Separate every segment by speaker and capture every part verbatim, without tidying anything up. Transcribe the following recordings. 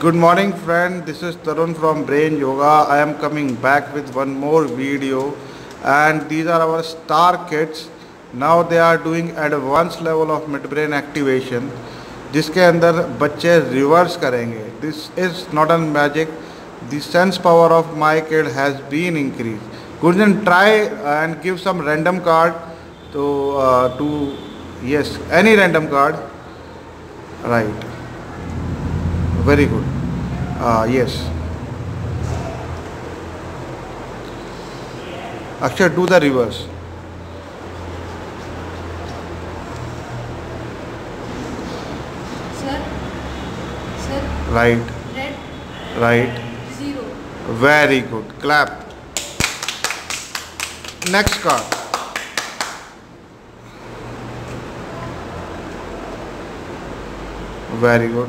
Speaker 1: Good morning friend, this is Tarun from Brain Yoga. I am coming back with one more video and these are our star kids. Now they are doing advanced level of mid-brain activation जिसके अंदर बच्चे reverse करेंगे. This is not a magic. The sense power of my kid has been increased. Gunjan, try and give some random card to, uh, to yes, any random card. Right. Very good. Uh, yes. Akshat, do the reverse.
Speaker 2: Sir. Sir.
Speaker 1: Right.
Speaker 2: Red.
Speaker 1: Right.
Speaker 2: Zero.
Speaker 1: Very good. Clap. Next card. Very good.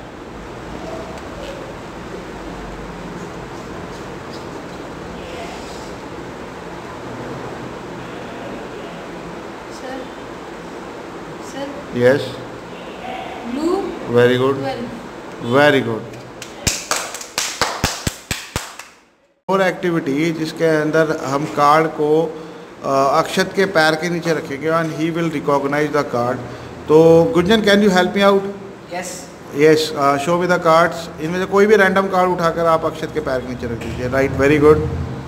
Speaker 2: Sir. Sir.
Speaker 1: Yes.
Speaker 2: Blue.
Speaker 1: Very good.
Speaker 2: Twelve.
Speaker 1: Very good. और activity जिसके अंदर हम card को अक्षत के पैर के नीचे रखेंगे and he will recognise the card. तो Gunjan, can you help me out?
Speaker 2: Yes.
Speaker 1: Yes, show with the cards. इनमें से कोई भी रैंडम कार्ड उठाकर आप अक्षत के पैर के नीचे रख दीजिए. Right, very good.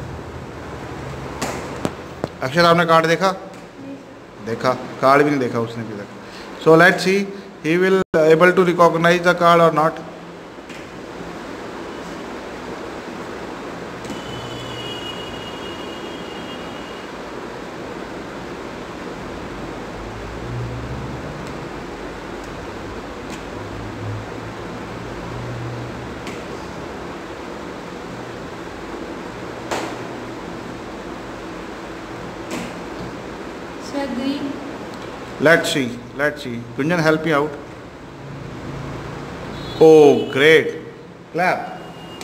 Speaker 1: अक्षत, आपने कार्ड देखा? देखा? कार्ड भी नहीं देखा उसने अभी तक. So let's see he will able to recognise the card और not.
Speaker 2: Sir. Green.
Speaker 1: Let's see. Let's see. Gunjan, help me out. Oh, great. Clap.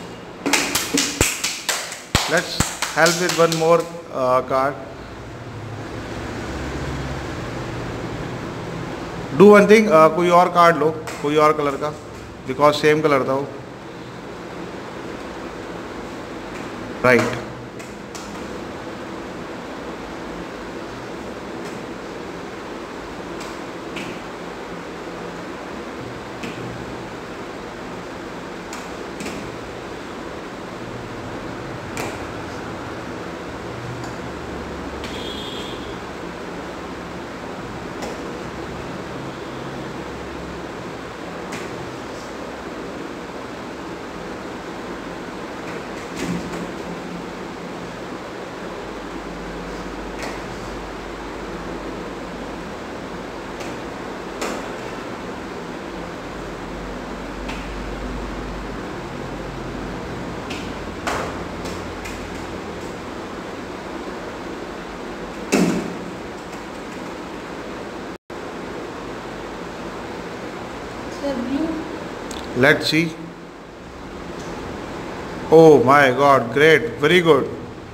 Speaker 1: Let's help with one more uh, card. Do one thing. Uh, कोई और card लो, कोई और colour का, because same colour था वो. Right.
Speaker 2: Sir. Blue.
Speaker 1: Let's see. Oh my God, great, very good.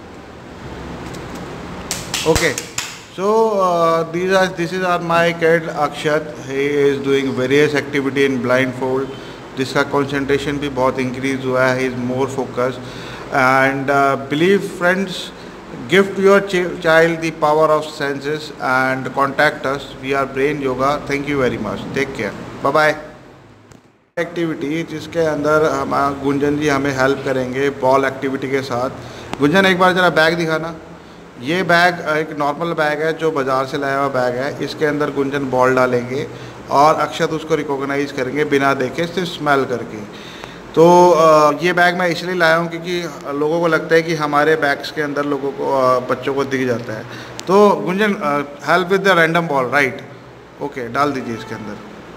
Speaker 1: Okay, so uh, these are this is our my kid Akshat. He is doing various activity in blindfold. जिसका concentration भी बहुत increase हुआ है. He is more focused and uh, believe friends, gift your ch child the power of senses and contact us. We are Brain Yoga. Thank you very much. Take care. Bye bye. Activity जिसके अंदर हम गुंजन जी हमें help करेंगे ball activity के साथ. गुंजन, एक बार ज़रा bag दिखाना. ये बैग एक नॉर्मल बैग है जो बाज़ार से लाया हुआ बैग है. इसके अंदर गुंजन बॉल डालेंगे और अक्षत उसको रिकॉग्नाइज करेंगे बिना देखे, सिर्फ स्मेल करके. तो ये बैग मैं इसलिए लाया हूँ क्योंकि लोगों को लगता है कि हमारे बैग्स के अंदर लोगों को बच्चों को दिख जाता है. तो Gunjan, help with the random ball. Right, okay, डाल दीजिए इसके अंदर.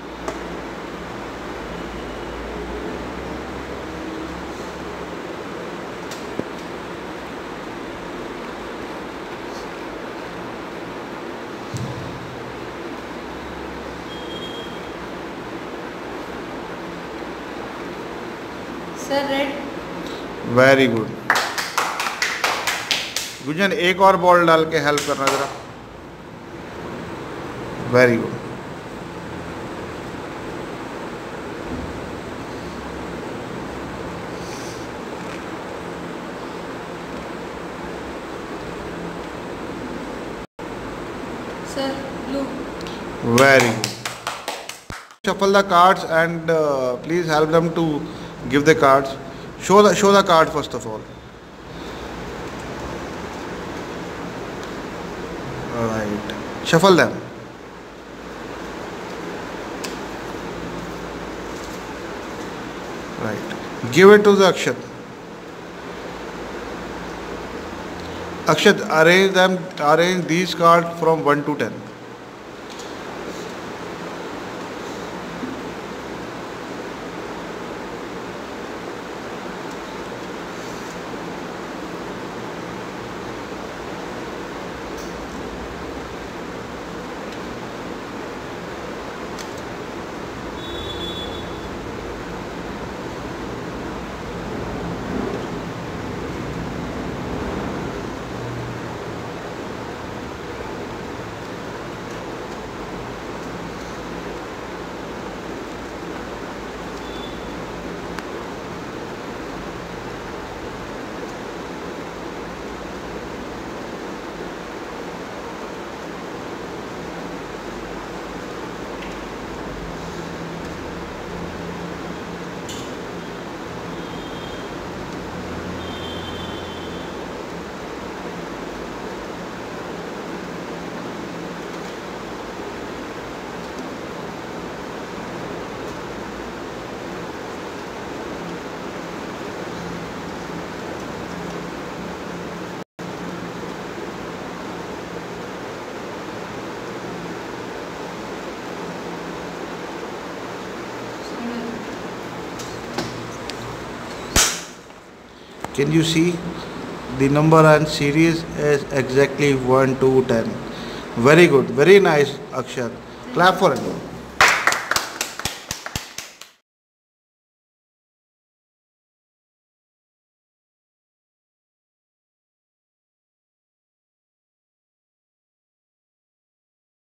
Speaker 2: Sir. Red.
Speaker 1: Very good. Gunjan, एक और बॉल डाल के हेल्प करना ज़रा. Very good.
Speaker 2: Sir, blue.
Speaker 1: Very good. Shuffle the cards and uh, please help them to give the cards. Show the show the card first of all. Right. Shuffle them. Right. Give it to the Akshat. Akshat, arrange them. Arrange these cards from one to ten. Can you see the number and series is exactly one to ten. Very good, very nice, Akshat. Clap for it.